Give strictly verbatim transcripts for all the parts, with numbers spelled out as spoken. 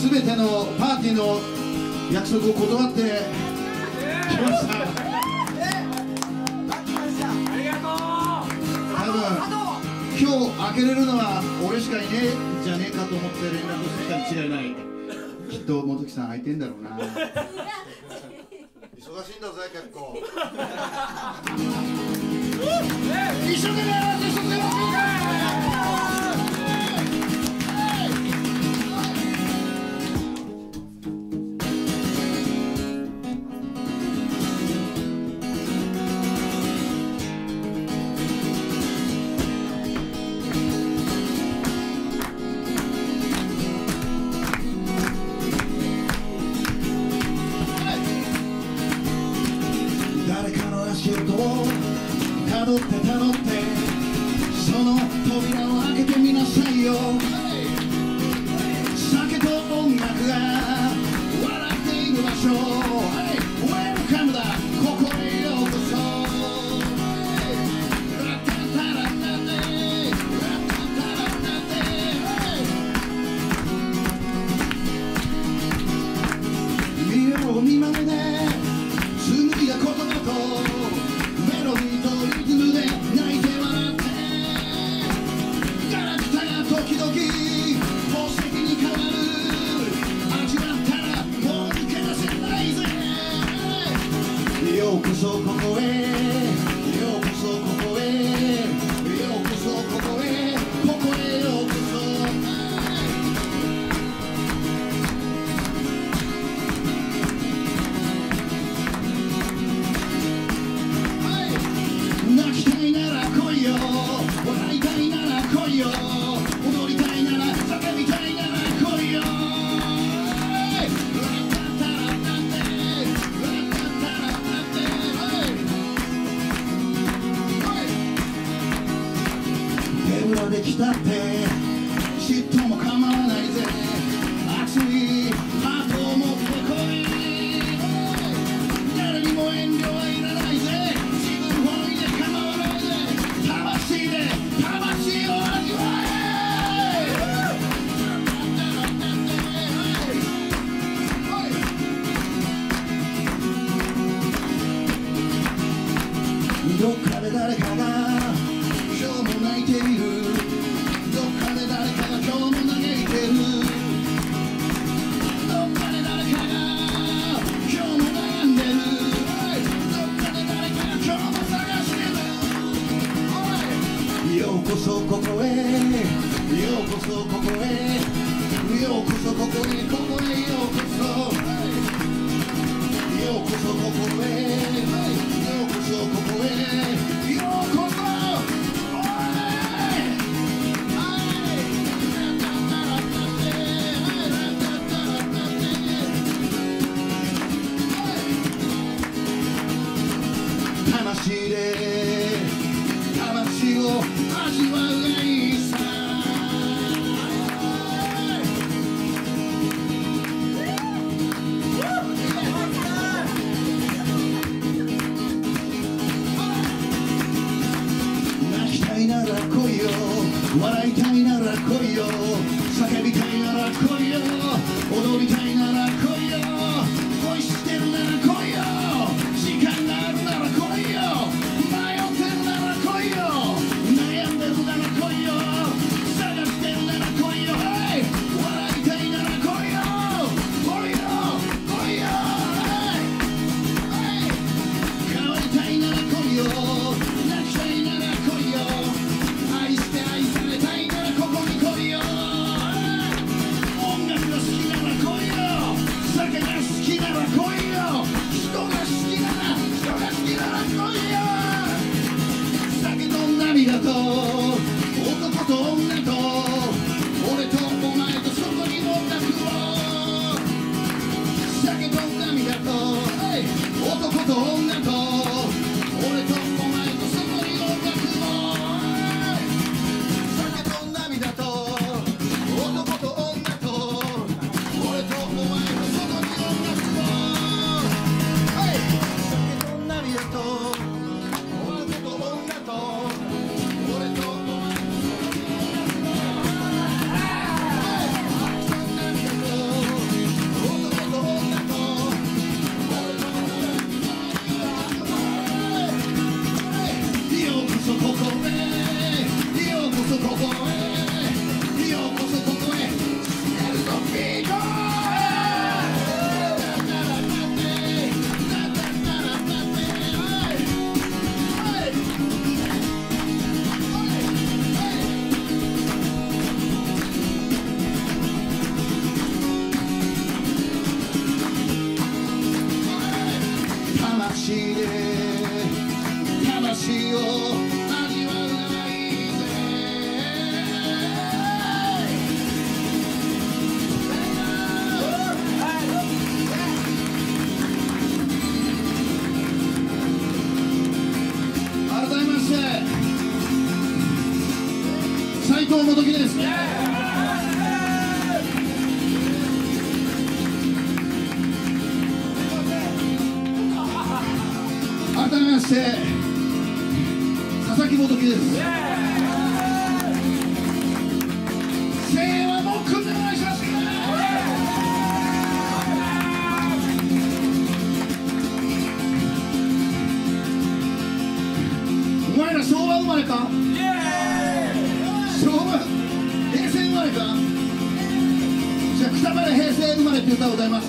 全てのパーティーの約束を断ってきました。多分今日開けれるのは俺しかいねえじゃねえかと思って連絡してきたに違いない。きっと元木さん空いてんだろうな。忙しいんだぜ結構。一生懸命やらせて一生懸命やらせて。たどってたどってその扉を開けてみなさいよ。酒と音楽が笑っている場所、ウェルカムだここへようこそ。ラタタラタテラタタラタテ、見よう見まねで紡いだ言葉とメロディーとリズムで泣いて笑ってガラクタが時々宝石に変わる。味わったらもう抜け出せないぜ。ようこそここへようこそここへようこそここへここへようこそ。泣きたいなら来いよ、笑いたいなら来いよ、踊りたいなら叫びたいなら来いよ。手ぶらで来たって嫉妬も構わないぜ。熱いハートを持ってこい。誰にも遠慮はいらないぜ。魂を味わえ。どっかで誰かが今日も泣いている。どっかで誰かが今日も嘆いてる。どっかで誰かが今日も悩んでる。どっかで誰かが今日も探してる。ようこそここへようこそここへようこそここへここへようこそ。ようこそここへようこそここへようこそ。魂で魂を味わうがいいさ。泣きたいなら来いよ、笑いたいなら来いよ、叫びたいなら来いよ、踊りたいなら来いよ、恋してるなら来いよ、時間があるなら来いよ、迷ってるなら来いよ、悩んでるなら来いよ、探してるなら来いよ、笑いたいなら来いよ、来いよ来いよ、変わりたいなら来いよ、泣きたいなら来いよ、愛して愛されたいならここに来いよ。 時です。改めまして佐々木元樹です。声援はもう組んでお願いします。お前ら昭和生まれか？昭和平成生まれか？じゃあくたばれ平成生まれって歌を歌います。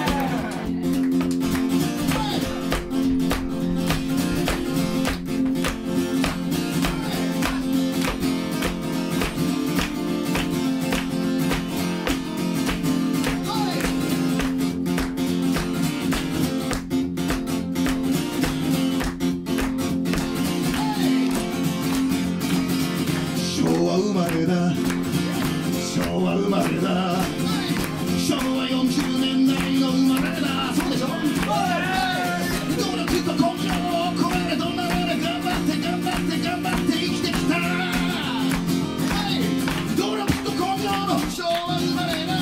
昭和生まれだ、昭和生まれだ、昭和よんじゅうねんだいの生まれだ。そうでしょ。努力と根性を込めてどんな俺頑張って頑張って頑張って生きてきた。努力と根性の昭和生まれだ。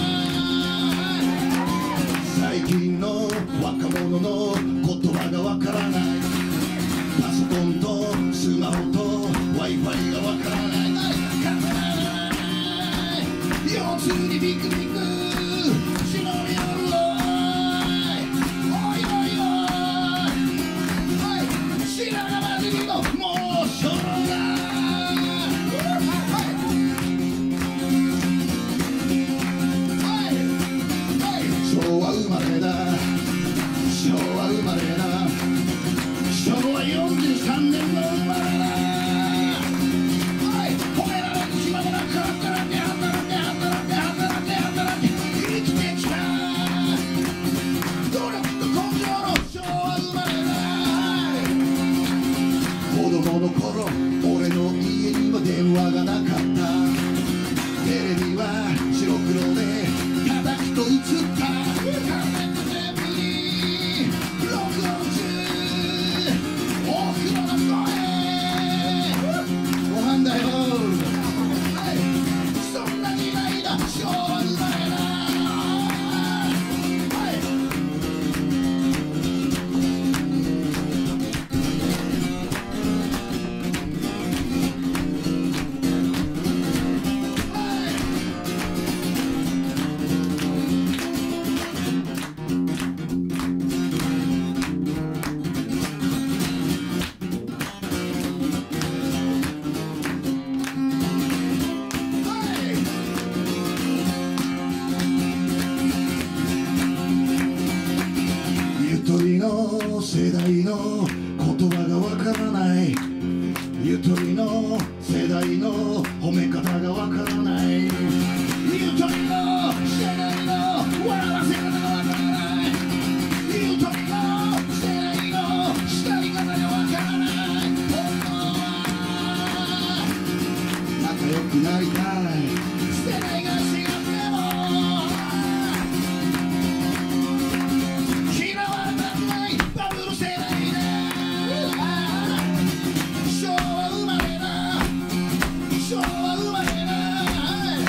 最近の若者の言葉がわからない。パソコンとスマホと Wi-Fi がわからない。腰痛にビクビク忍び寄る。おいおいおい白髪混じりのもうしょろだ。昭和生まれだ、昭和生まれだ、昭和よんじゅうさんねんの生まれだ。褒められる暇もなく働け働け働け働け働け生きてきた。努力と根性の昭和生まれだ。子供の頃俺の家には電話がなかった。テレビは白黒で叩くと映ったカセットテープに録音中。おふくろの声ご飯だよ。そんな時代だ昭和生まれだ。ゆとりの世代の言葉がわからない。ゆとりの世代の褒め方がわからない。ゆとりの世代の笑わせ方がわからない。ゆとりの世代の叱り方がわからない。本当は仲良くなりたい。世代が違っても嫌われたくないバブル世代だ。昭和生まれだ、昭和生まれだ。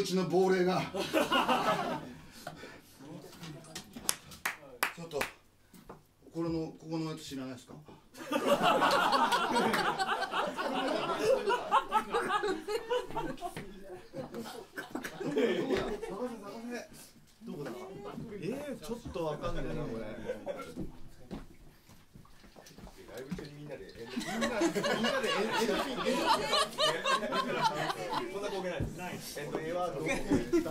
一の亡霊がちょっとこれのここのやつ知らないですか？ どこだ？えー、ちょっとわかんないなこれ。ライブ中にみんなでみんなみんなでエンドピンエンドこんな光景ないです。えっと A はどこ行った？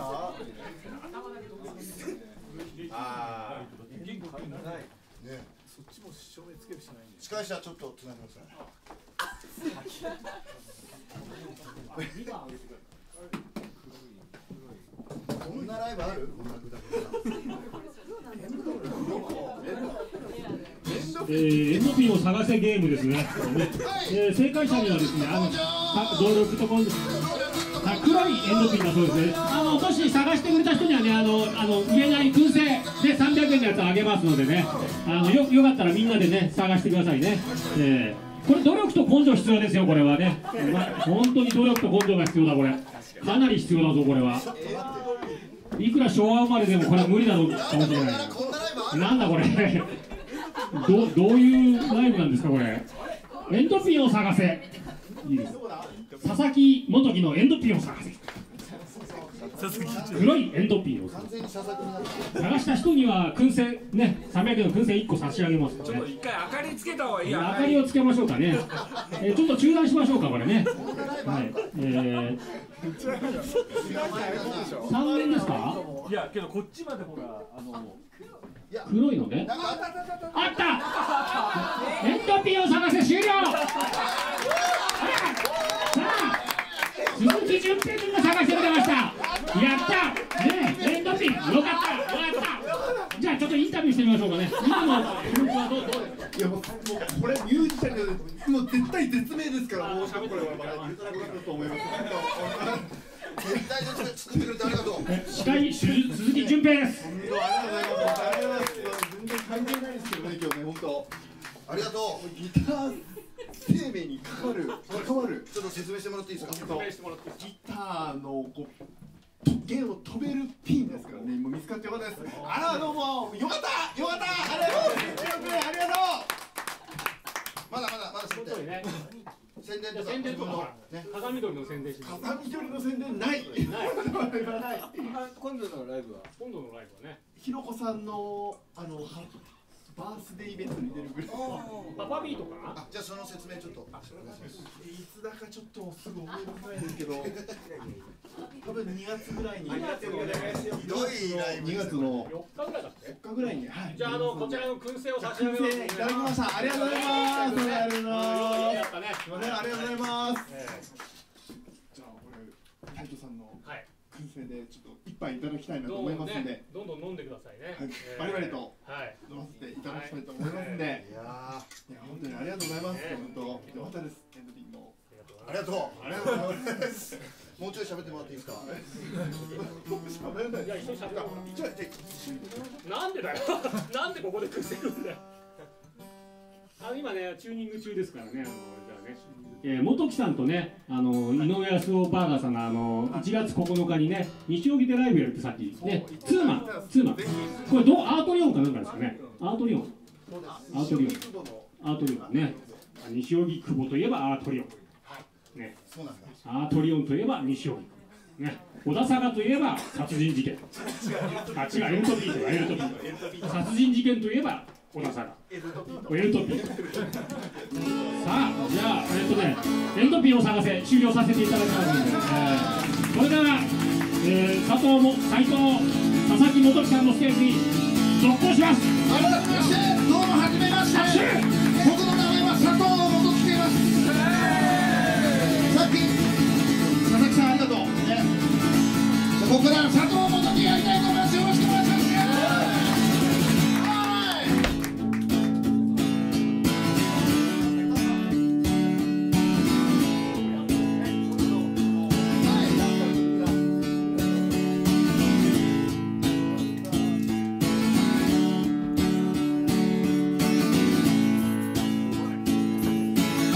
ああ。ない。ね。そっちも照明つけるしないんで。 司会者ちょっとつないでください。こんなライブある？こんなグダグダ。 えー、エンドピンを探せゲームですね。えー、正解者にはですね、あの動力と根性、黒いエンドピンだそうですね。あのもし探してくれた人にはね、あのあの言えない燻製でさんびゃくえんのやつあげますのでね、あのよよかったらみんなでね探してくださいね。えー、これ努力と根性必要ですよ、これはね。ま、本当に努力と根性が必要だ、これ。かなり必要だぞ、これは。いくら昭和生まれでもこれは無理だろうかもしれない。なんだこれ。ど, どういうライブなんですかこれ。エンドピンを探せ。いいです。佐々木元樹のエンドピンを探せ。黒いエンドピンを探した人には燻製ね、さんびゃくえんの燻製いっこ差し上げますので、ね、 ちょっと一回明かりつけた方がいいや。 明かりをつけましょうかね。えー、ちょっと中断しましょうかこれね。はい。えー、さんねんですか？ いやけどこっちまでほらあの黒いのね。あった。エンドピンを探せ終了。鈴木純平君が探してくれました。やったねえ、エンドピンよかったよかった。じゃあちょっとインタビューしてみましょうかね。今の気持ちはどうどういやもうこれミュージシャンでもう絶対絶命ですから、もうこれはまだ許さなくなると思います。 絶対絶命作ってくれてありがとう。 司会鈴木純平です。 本当ありがとうございます。全然関係ないですけどね今日ね、本当ありがとう。 ギター生命に関わる関わるちょっと説明してもらっていいですか？ ギターのこう弦を飛べるピンですからね。もう見つかってよかったです。あらどうもよかったよかった。ありがとうありがとう。 まだまだまだ宣伝ね。 宣伝とか宣伝とかね。 風見鶏の宣伝します。 風見鶏の宣伝ない。ない。 今度のライブは今度のライブはね。 ひろこさんのあのバースデーイベントに出るぐらい。 パパビートかな。 あ、じゃあその説明ちょっと。 いつだかちょっとすぐ思い出せないんですけど、多分にがつぐらいに。 ひどいライブ。 にがつのよっかぐらいだって。 よっかぐらいに。はい。 じゃああのこちらの燻製を差し上げます。 いただきました。ありがとうございます。ありがとうございます。 やったね。 すみません、ありがとうございます。じゃあこれタイトさんの燻製でちょっと一杯いただきたいなと思いますんで、 どんどん飲んでくださいね。 バリバリとはい飲ませていただきたいと思いますんで、いや本当にありがとうございます。本当よかったです。エンドリンのありがとう。ありがとうございます。もうちょい喋ってもらっていいですか？ 喋れない。 いや一緒に喋ろう。なんでだよ。なんでここで燻製くんだよ。あの今ねチューニング中ですからね。あのじゃあね。えー、元木さんとね、あの井上康夫バーガーさんがあのいちがつここのかにね、西荻でライブやるってさっきね、ツーマン、ツーマン、これどうアートリオンかなんかですかね、アートリオン、アートリオン、アートリオンね、西荻窪といえばアートリオン、ね、アートリオンといえば西荻、ね、小田坂といえば殺人事件、あ違うエルトピーとかエルトピー、殺人事件といえば小田坂、エルトピー。さあ、じゃあ、えっとね、エンドピンを探せ、終了させていただきますので、えー、これから、えー、佐藤も、斉藤、佐々木元樹さんのステージに続行します。 ありがとうございます。どうもはじめまして。僕の名前は佐藤元樹と言います。さっき、佐々木さんありがとう。ね、ここから佐藤元樹やりたいと思います。よろしくお願いします。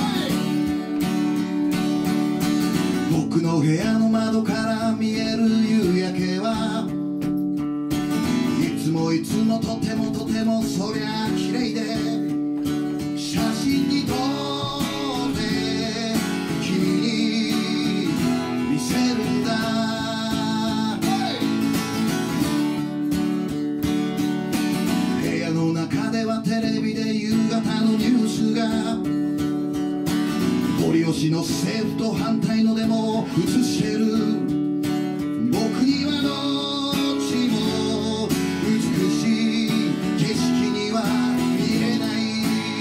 僕の部屋の窓から見えるとてもとてもそりゃ綺麗で写真に撮って君に見せるんだ。部屋の中ではテレビで夕方のニュースがご利用しの政府と反対のデモを映してる。僕にはどっちも美しい景色には見えない。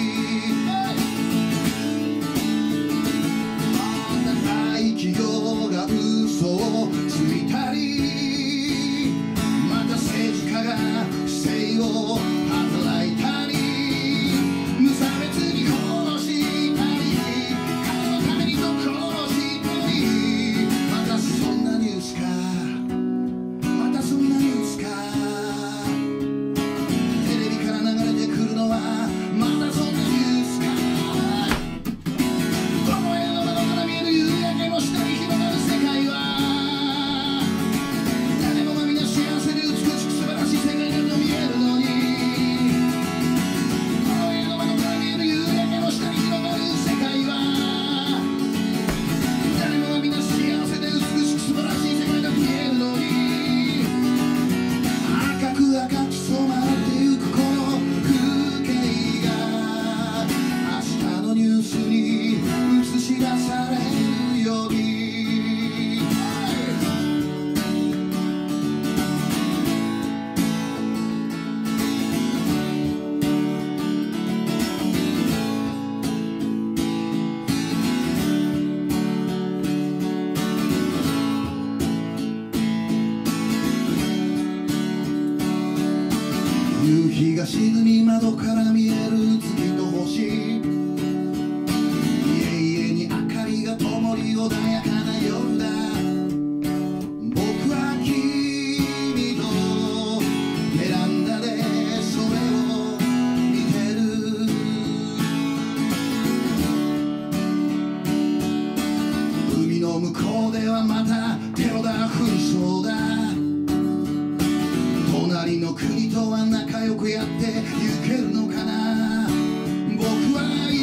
大企業が嘘をついたり、また政治家が不正を働いたり、無差別に殺したり、金のためにと殺したり、またそんなニュースか、またそんなニュースか。テレビから流れてくるのはまたそんなニュースか。この絵の窓から見える夕焼けの下に広がる世界は、誰もがみんな幸せで美しく素晴らしい世界だと見えるのに、この絵の窓から見える夕焼けの下に広がる世界は、誰もがみんな幸せで美しく素晴らしい世界だと見えるのに、赤く赤く染まってゆくこの風景が明日のニュースに映し出されるように。夕日が沈み窓から見える月と星、家々に明かりが灯り穏やかな夜だ。僕は君とベランダでそれを見てる。海の向こうではまたテロだ紛争だ。隣の国とは仲良くやってゆけるのかな。僕は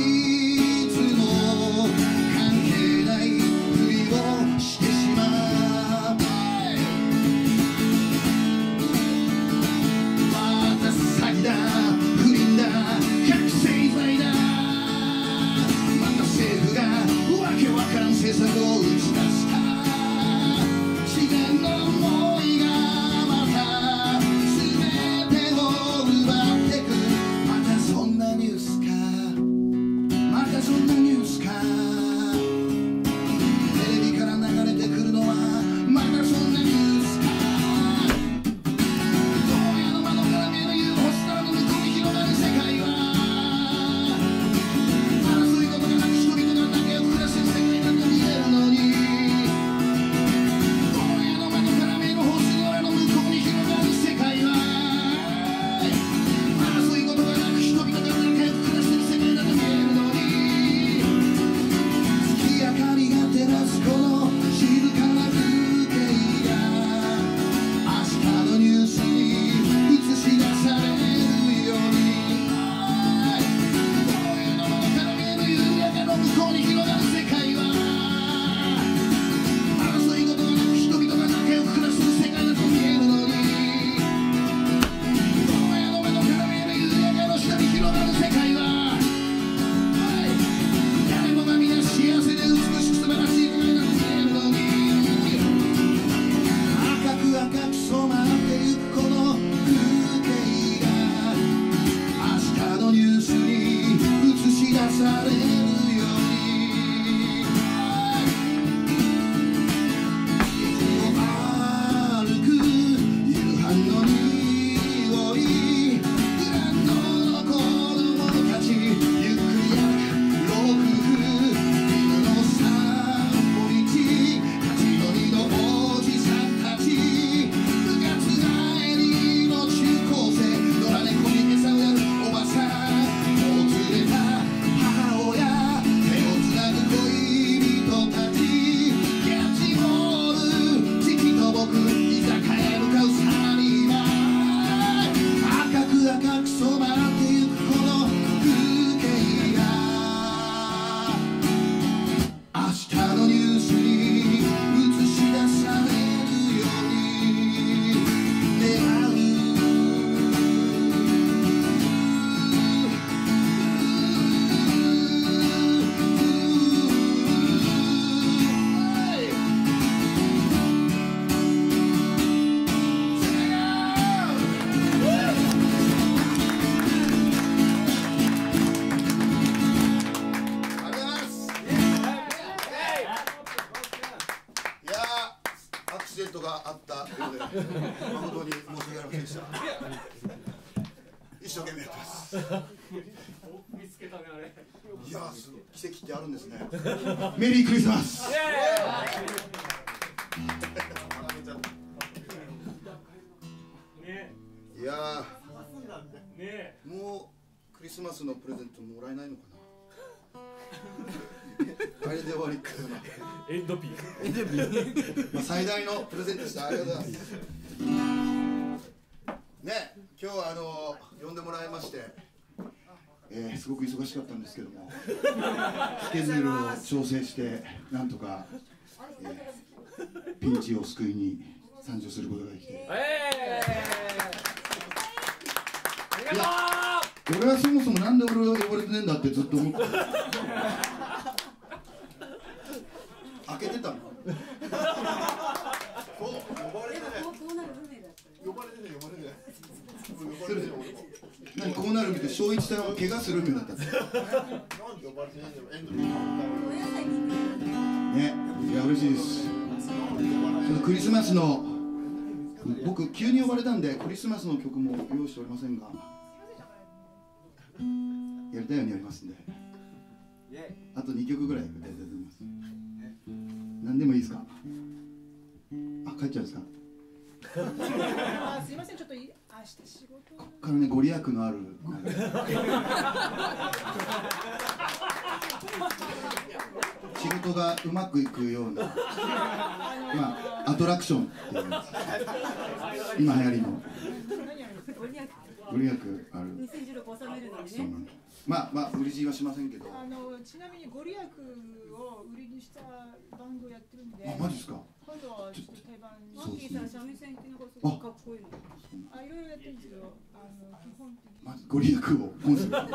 一生懸命やってます。 見つけたねあれ。 いやすごい奇跡ってあるんですね。メリークリスマス。 ね。 いやね。 もうクリスマスのプレゼントもらえないのかな。あれで終わりかな。 エンドピー。 まあ最大のプレゼントでした。ありがとうございます。ね、今日はあの呼んでもらいまして、えー、すごく忙しかったんですけども、スケジュールを調整してなんとか、えー、ピンチを救いに参上することができて、 えー、ありがとう。 俺はそもそもなんで俺は呼ばれてねえんだってずっと思ってた。開けてたの。そう呼ばれてね。呼ばれてね呼ばれてね。何こうなるみたいな、翔一さんは怪我するみたいになった。なんで呼ばれてないんだろう。エンドね、いや嬉しいです。そのクリスマスの僕急に呼ばれたんでクリスマスの曲も用意しておりませんが、やりたいようにやりますんで、あとにきょくぐらい歌いたいと思います。何でもいいですか。あ、帰っちゃうんですか。 あ、すいません、ちょっと明日仕事。 こっからね、ご利益のある仕事がうまくいくような、まあ、アトラクションっていうやつ、今流行りのご利益ある。 にせんじゅうろく収めるのにね。 まあまあ売り地はしませんけど、 あのちなみにご利益を売りにしたバンドをやってるんで。 あ、マジですか。 今度はちょっと定番に。 そうですね。 三味線っていうのがすごいかっこいいの。あ、いろいろやってるんですけど、あの基本的に。 まずご利益をコンセプト。なんか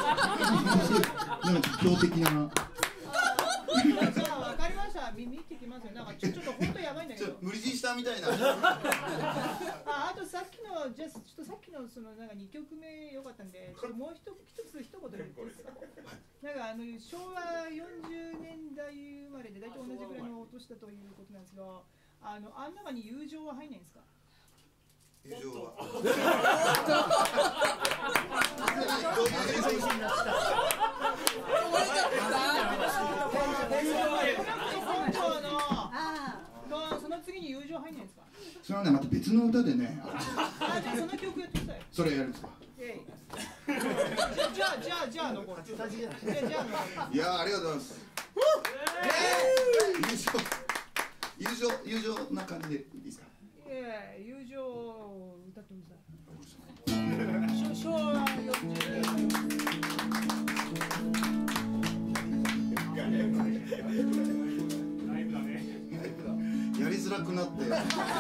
強敵な。 じゃあ分かりました。見てきますよ。なんかちょっと本当やばいんだけど。 無理強いしたみたいな。 あ、あとさっきのじゃあちょっとさっきのそのなんか二曲目良かったんで、もう一つ一つ一言言っていいですか。なんかあの昭和よんじゅうねんだい生まれで大体同じぐらいのお年だということなんですけど、あのあん中に友情は入んないんですか。 友情は。その次に友情入んないんですか。それはね、また別の歌でね。 あ、じゃあその曲やってください。 それやるんですか。 じゃあじゃあじゃあじゃあ残る。じゃあじゃあ。 いやありがとうございます。友情友情友情な感じでいいですか。 ええ、友情を歌ってください。昭和よんじゅうやりづらくなって。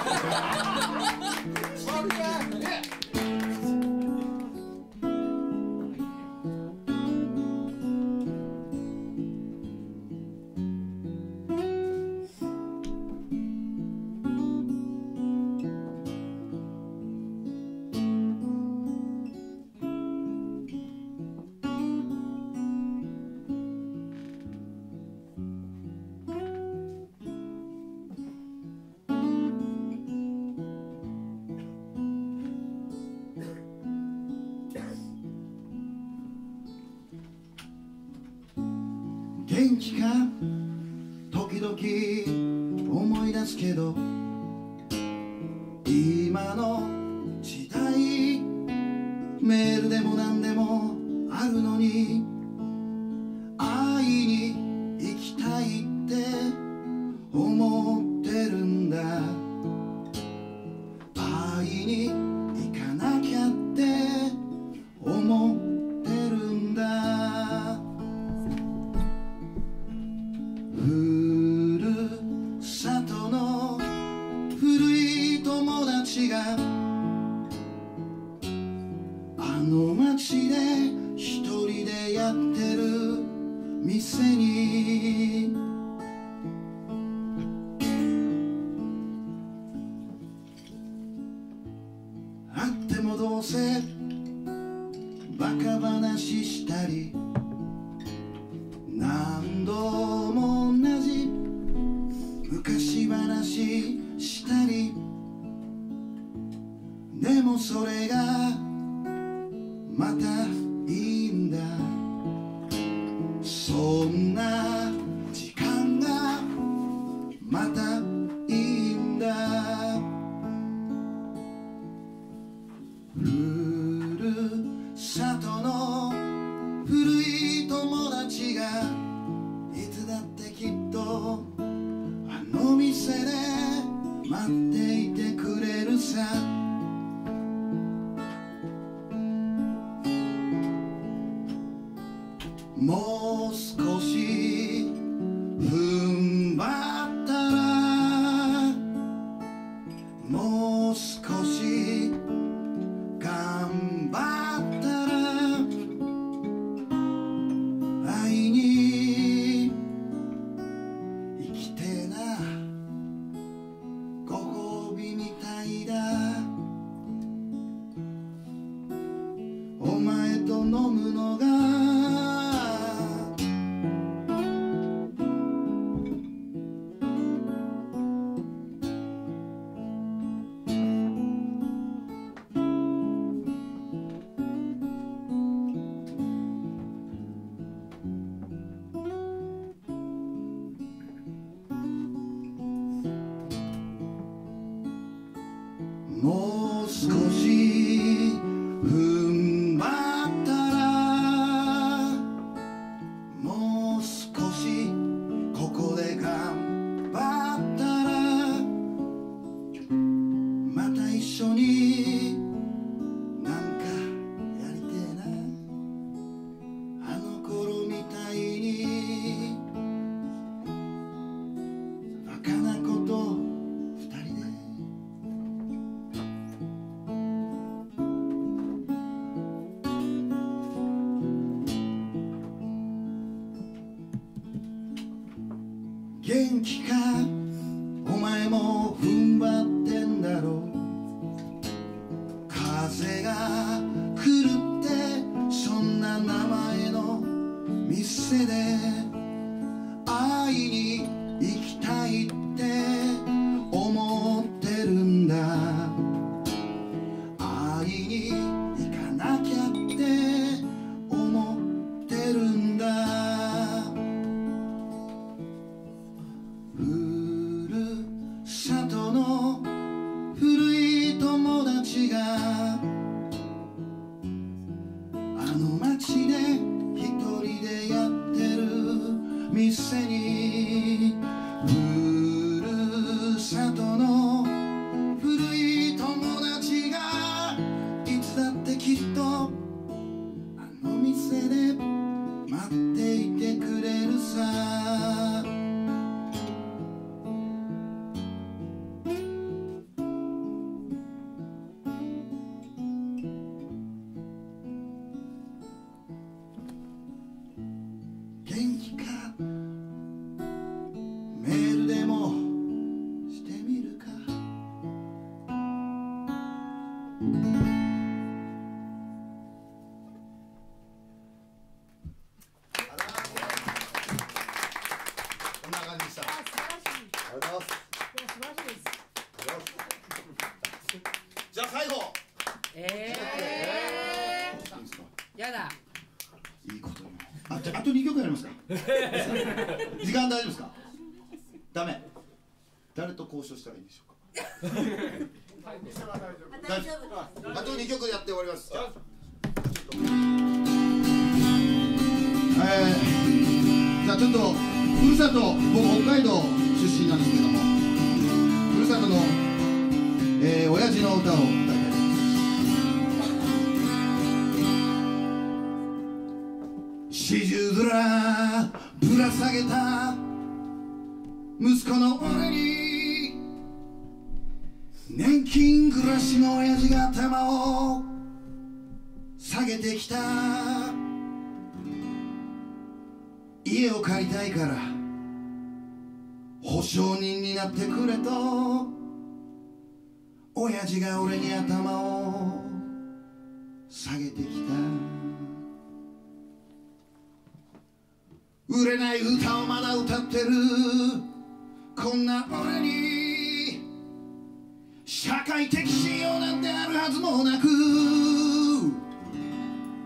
元気か時々思い出すけど、今の時代メールでも何でもあるのに、会いに行きたいって思ってるんだ。会いに行かなきゃって思ってるんだ。ふるさとの古い友達があの街で一人でやってる店に会ってもどうせバカ話したり、何度も同じ昔話したり、でもそれがまたいいんだ。そんな時間がまたいいんだ。ふるさとの古い友達がいつだってきっとあの店で待っていてくれるさ。もう少し踏ん張ったら、もう少し頑張ったら、愛に生きてえな、ご褒美みたいだ。お前と飲むのがもう少し踏ん張ったら、もう少しここで頑張ったら、また一緒になんかやりてえな。あの頃みたいにバカなこと二人で。元気かお前も踏ん張ってんだろう。風が来るってそんな名前の店で会いに行きたいって思ってるんだ。会いに行かなきゃって思ってるんだ。ふるさとの古い友達があの街で一人でやってる店に、ふるさとの古い友達がいつだってきっとあの店で待っていてくれるさ。元気かメールでもしてみるか。こんな感じでした。 あ、素晴らしい。 ありがとうございます。 いや、素晴らしいです。 じゃあ最後。 えいいですか。 ー、やだ。 いいことに。あ、じゃああとにきょくやりますか。時間大丈夫ですか。ダメ。誰と交渉したらいいんでしょうか。大丈夫。あとにきょくやって終わります。じゃあえー、じゃあちょっとふるさと、僕北海道出身なんですけども、ふるさとの、えー、親父の歌を歌いたいと思います。四十面ぶら下げた息子の俺に、年金暮らしの親父が頭を下げてきた。家を借りたいから保証人になってくれと親父が俺に頭を下げてきた。売れない歌をまだ歌ってるこんな俺に社会的信用なんてあるはずもなく、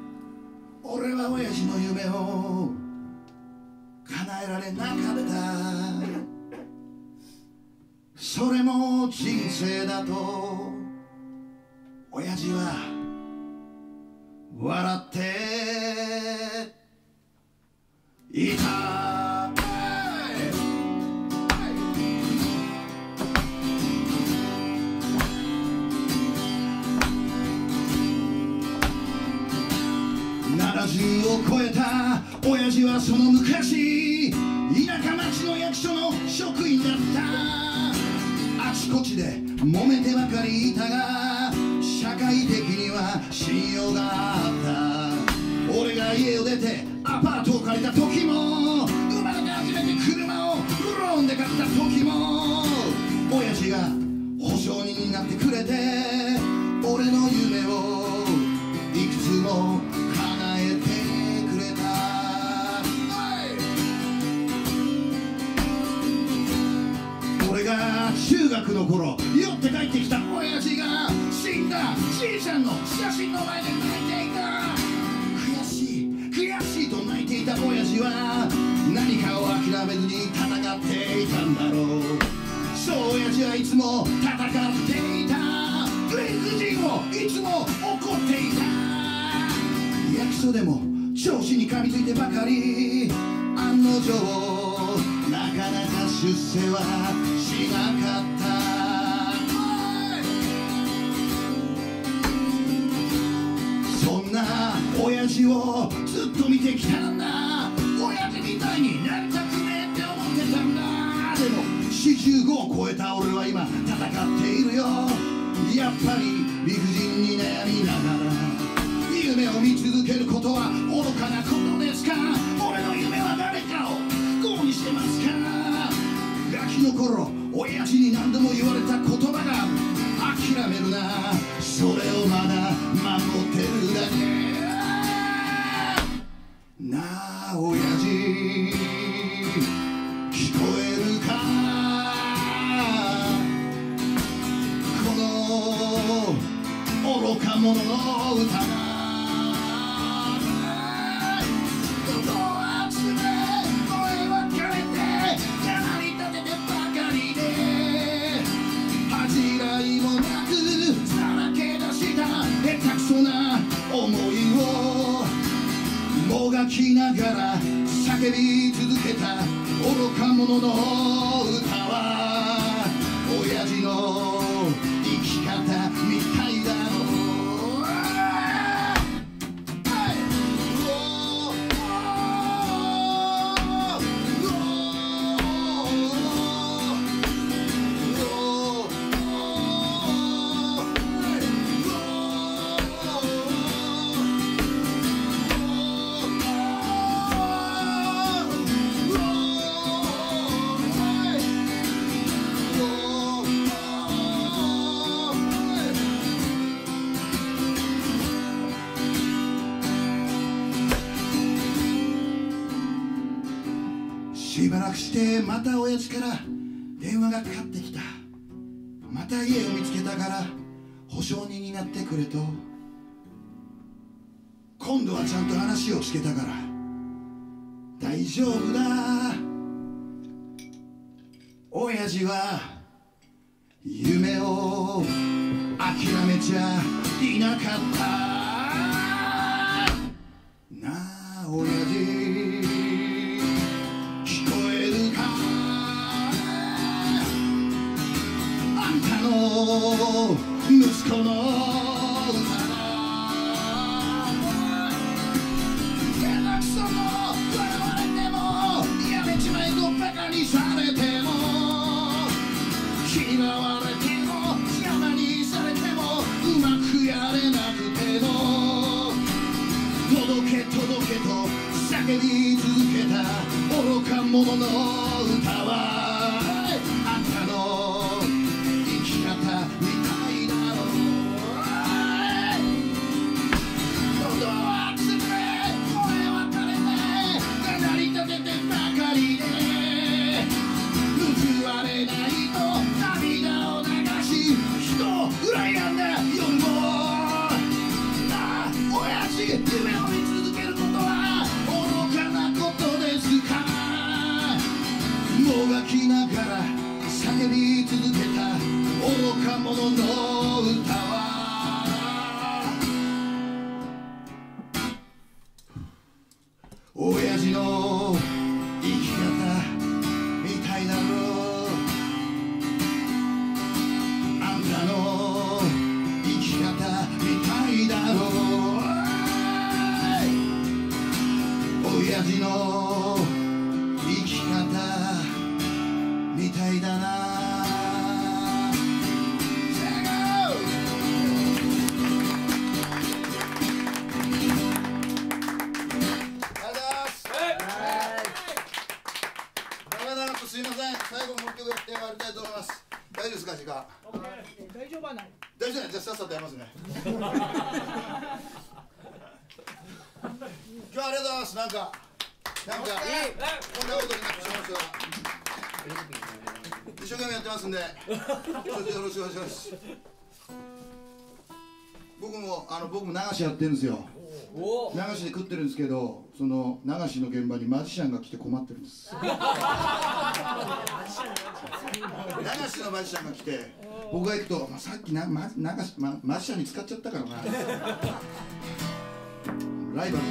せいだと親父は笑っていた。ななじゅうを超えた親父はその昔田舎町の役所の職員だった。あちこちで揉めてばかりいたが社会的には信用があった。俺が家を出てアパートを借りた時も生まれて初めて車をローンで買った時も親父が保証人になってくれて俺の夢をいくつも叶えてくれた。俺が中学の頃酔って帰ってきた親父が死んだじいちゃんの写真の前で泣いていた。悔しい悔しいと泣いていた親父は何かを諦めずに戦っていたんだろう。そう親父はいつも戦っていた。理不尽をいつも怒っていた。役所でも上司に噛みついてばかり案の定なかなか出世はしなかった。そんな親父をずっと見てきたんだ。親父みたいになりたくねえって思ってたんだ。でもよんじゅうごを超えた俺は今戦っているよ。やっぱり理不尽に悩みながら夢を見続けることは愚かなことですか。俺の夢は誰かを不幸にしてますか。ガキの頃親父に何度も言われた言葉が諦めるなそれをまだ守ってるだけ。なあ親父聞こえるか。この愚か者の歌が思いをもがきながら叫び続けた愚か者の歌は親父の生き方みたいだろう。しばらくしてまた親父から電話がかかってきた。また家を見つけたから保証人になってくれと。今度はちゃんと話を聞けたから大丈夫だ。親父は夢を諦めちゃいなかったなあ親父息子の歌だ。下手くそも笑われてもやめちまえとバカにされても嫌われても邪魔にされてもうまくやれなくても届け届けと叫び続けた愚か者の歌はあんたの生き方みたいだろう。喉はつぶれ声は枯れてなりたててばかりで報われないと涙を流し人を羨んだ夜もなあ親父夢を見続けることは愚かなことですか。もがきながら叫び続けた愚か者の歌は親父の生き方みたいだろう、あんたの生き方みたいだろう、親父の生き方みたいだな。すいません、最後もう一曲やって終わりたいと思います。大丈夫ですか、時間。 大丈夫はない。 大丈夫です。じゃあさっさとやりますね。今日はありがとうございます。なんか、なんか、こんなことになってしまいましたが、一生懸命やってますんで、よろしくお願いします。僕も、あの、僕も流しやってるんですよ。流しで食ってるんですけど、その流しの現場にマジシャンが来て困ってるんです。流しのマジシャンが来て、僕が行くと、まあ、さっきな、ま、流し、ま、マジシャンに使っちゃったからな。ライバルです。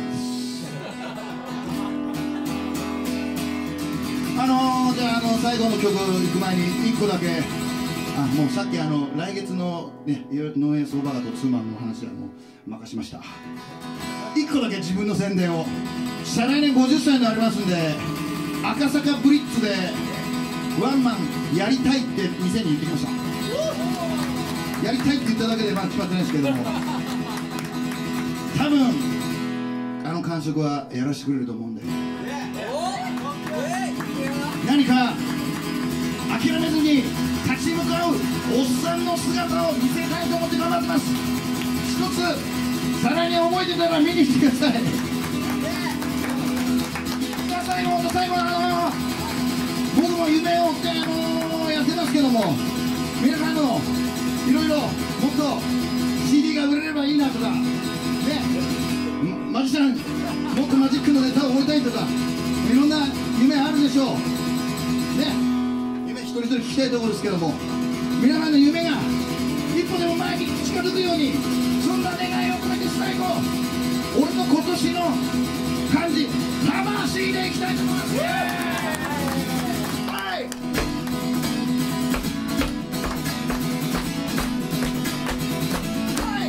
あのー、じゃあ、あの最後の曲行く前にいっこだけ。あ、もうさっきあの来月のね、農園相場型とツーマンの話はもう任しました。いっこだけ自分の宣伝を。再来年ごじゅっさいになりますんで、赤坂ブリッツでワンマンやりたいって店に言ってきました。やりたいって言っただけでまあ決まってないですけども、多分あの感触はやらせてくれると思うんで、何か諦めずに立ち向かうおっさんの姿を見せたいと思って頑張ってます。一つ再来年覚えてたら見に来てください。最後最後、あの僕も夢を追って、あのやってますけども、皆さんのいろいろもっと シーディー が売れればいいなとかね、マジシャンもっとマジックのネタを覚えたいとか、いろんな夢あるでしょうね。夢一人一人聞きたいところですけども、皆さんの夢が一歩でも前に近づくように、そんな願いを込めて最後、俺の今年の感じ、魂でいきたいと思います。はい。はい。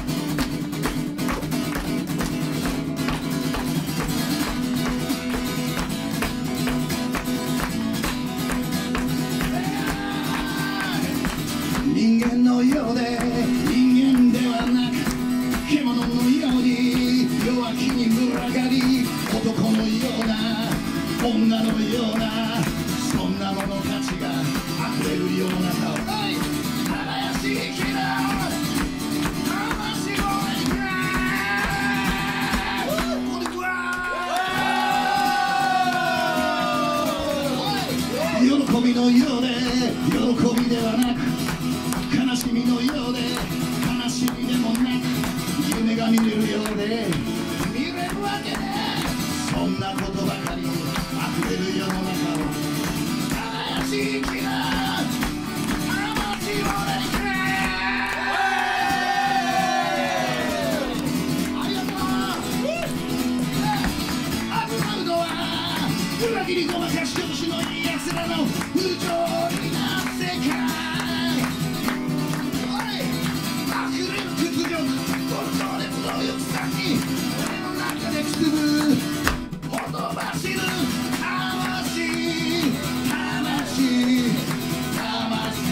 人間のようで人間ではなく、獣のように弱気に群がり、男のような女のような、そんな者たちが溢れる世の中を、はい、輝し生きる魂を描く。こんにちは。喜びのようで喜びではなく、悲しみのようで悲しみでもなく、夢が見れるようで見れるわけね。そんなことばかり溢れる世の中を輝し生きる魂を描く。ありがとう。危うのは裏切りごまかし調子のいいやつらの不条理な世界。俺の中でくすぶほとばしる魂、魂、魂。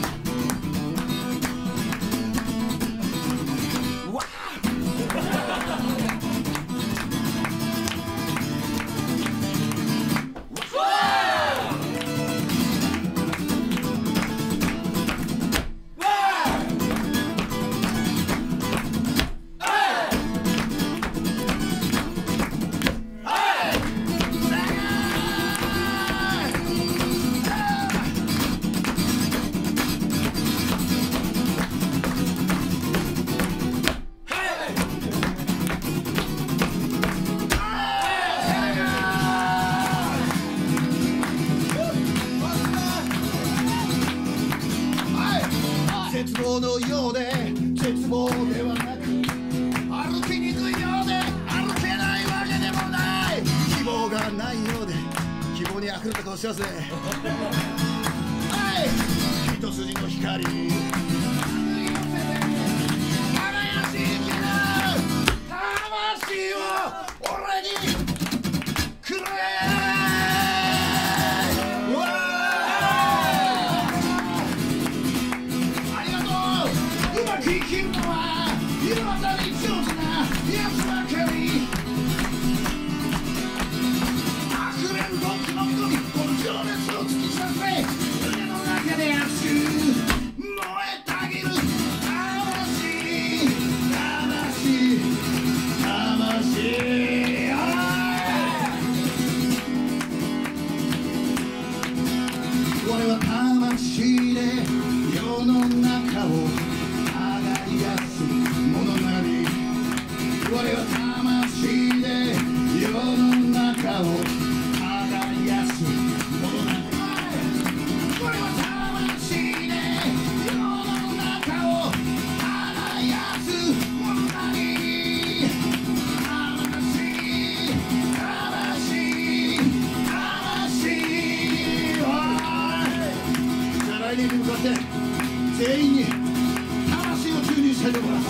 わあ望のようで絶望ではなく歩きにくいようで歩けないわけでもない希望がないようで希望にあふれた顔しますねはい一筋の光輝しいけど魂を俺にくれ生きるのは色渡り上手なやつばかり溢れる僕の瞳この情熱を突き刺せ胸の中で熱く燃えたぎる魂魂魂俺は魂で世の中を我は魂で世の中を輝すものなの我は魂で世の中を輝すものなり魂魂魂じゃあ来年に向かって全員に魂を注入したいと思います。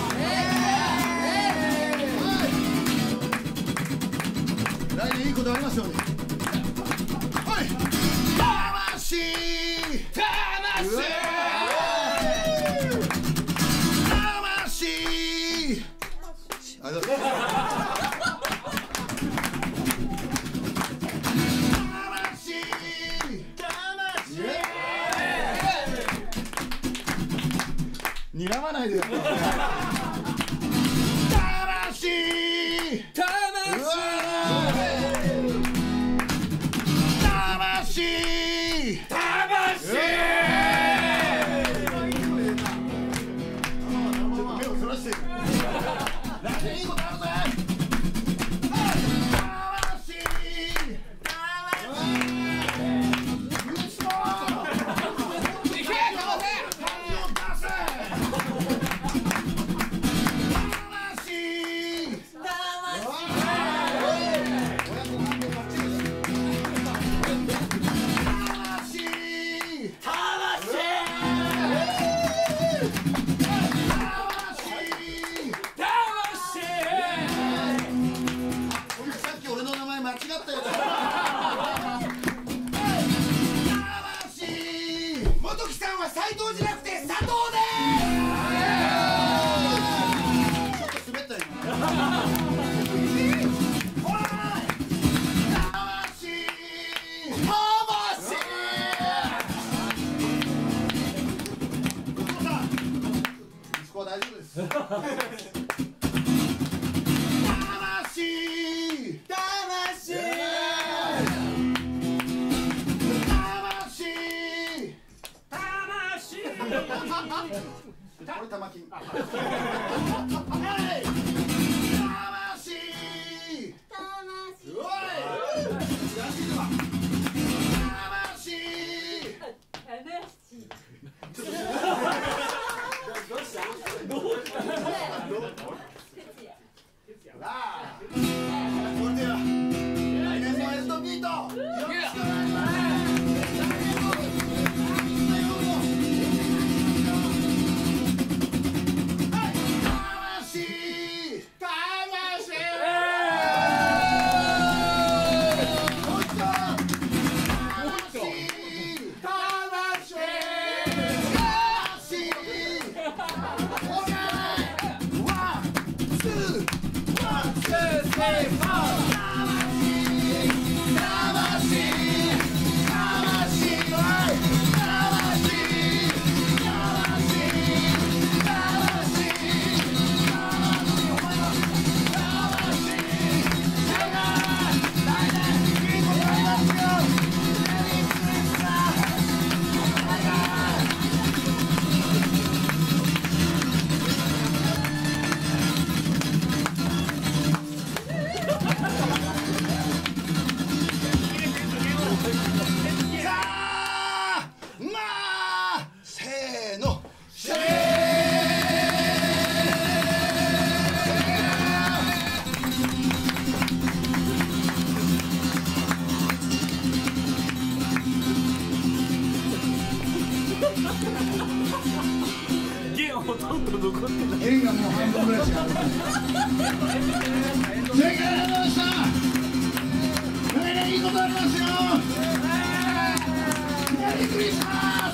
来年いいことありますように。はい。魂。魂。魂。ありがとうございます。睨まないでよ。魂。 弦ほとんど残ってない。 弦がもう半分ぐらいしかありません。正解ありがとうございました。来年いいことありますよ。メリークリスマス。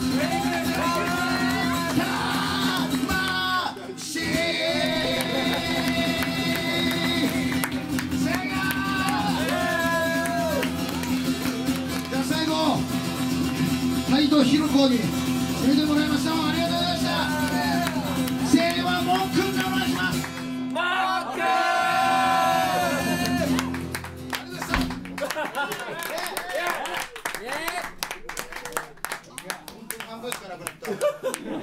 斎藤ひろ子に締めてもらいました。ありがとうございました。声援はもんくんでお願いします。 マークー。 ありがとうございました。本当に半分しかなくなった。